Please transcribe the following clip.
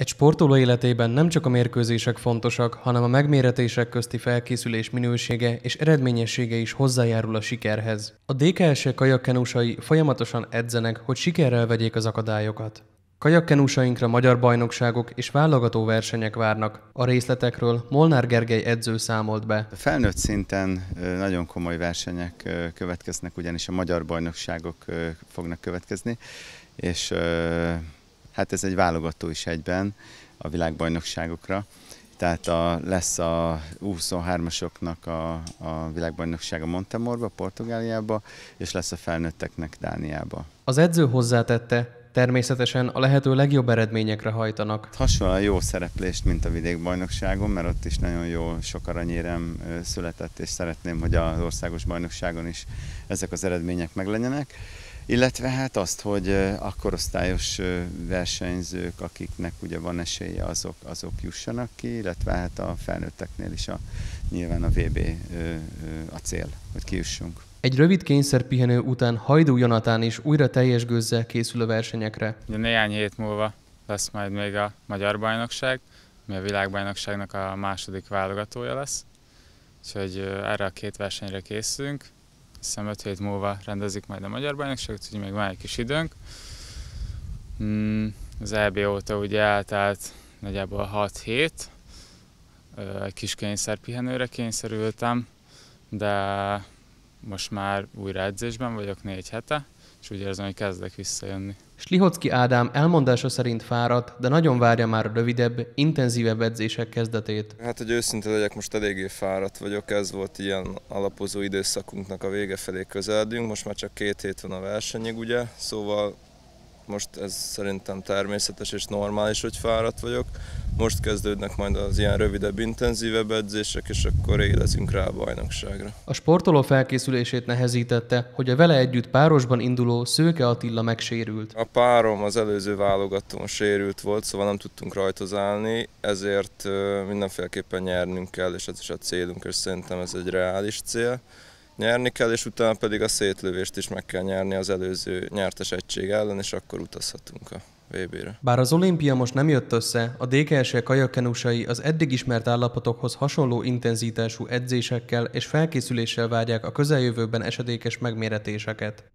Egy sportoló életében nem csak a mérkőzések fontosak, hanem a megméretések közti felkészülés minősége és eredményessége is hozzájárul a sikerhez. A DKSE kajakkenusai folyamatosan edzenek, hogy sikerrel vegyék az akadályokat. Kajakkenusainkra magyar bajnokságok és válogató versenyek várnak. A részletekről Molnár Gergely edző számolt be. A felnőtt szinten nagyon komoly versenyek következnek, ugyanis a magyar bajnokságok fognak következni, és hát ez egy válogató is egyben a világbajnokságokra. Tehát lesz a U23-asoknak a világbajnoksága Montemorba, Portugáliába, és lesz a felnőtteknek Dániába. Az edző hozzátette, természetesen a lehető legjobb eredményekre hajtanak. Hasonlóan jó szereplést, mint a vidékbajnokságon, mert ott is nagyon jó sok aranyérem született, és szeretném, hogy az országos bajnokságon is ezek az eredmények meglegyenek. Illetve hát azt, hogy a korosztályos versenyzők, akiknek ugye van esélye, azok jussanak ki, illetve hát a felnőtteknél is nyilván a VB a cél, hogy kijussunk. Egy rövid kényszerpihenő után Hajdú Jonatán is újra teljes gőzzel készül a versenyekre. Ugye néhány hét múlva lesz majd még a magyar bajnokság, ami a világbajnokságnak a második válogatója lesz. Úgyhogy erre a két versenyre készülünk. Azt hiszem 5 hét múlva rendezik majd a magyar bajnokságot, úgyhogy még van egy kis időnk. Az EB óta ugye eltelt nagyjából 6 hét. Egy kis kényszerpihenőre kényszerültem, de most már újra edzésben vagyok 4 hete, és úgy érzem, hogy kezdek visszajönni. Slihocki Ádám elmondása szerint fáradt, de nagyon várja már a rövidebb, intenzívebb edzések kezdetét. Hát, hogy őszinte legyek, most eléggé fáradt vagyok, ez volt ilyen alapozó időszakunknak a vége felé közeledünk, most már csak 2 hét van a versenyig, ugye, szóval most ez szerintem természetes és normális, hogy fáradt vagyok. Most kezdődnek majd az ilyen rövidebb, intenzívebb edzések, és akkor élezünk rá a bajnokságra. A sportoló felkészülését nehezítette, hogy a vele együtt párosban induló Szőke Attila megsérült. A párom az előző válogatón sérült volt, szóval nem tudtunk rajtozálni, ezért mindenféleképpen nyernünk kell, és ez is a célunk, és szerintem ez egy reális cél. Nyerni kell, és utána pedig a szétlövést is meg kell nyerni az előző nyertes egység ellen, és akkor utazhatunk a VB-re. Bár az olimpia most nem jött össze, a DKSE kajakkenusai az eddig ismert állapotokhoz hasonló intenzitású edzésekkel és felkészüléssel várják a közeljövőben esedékes megméretéseket.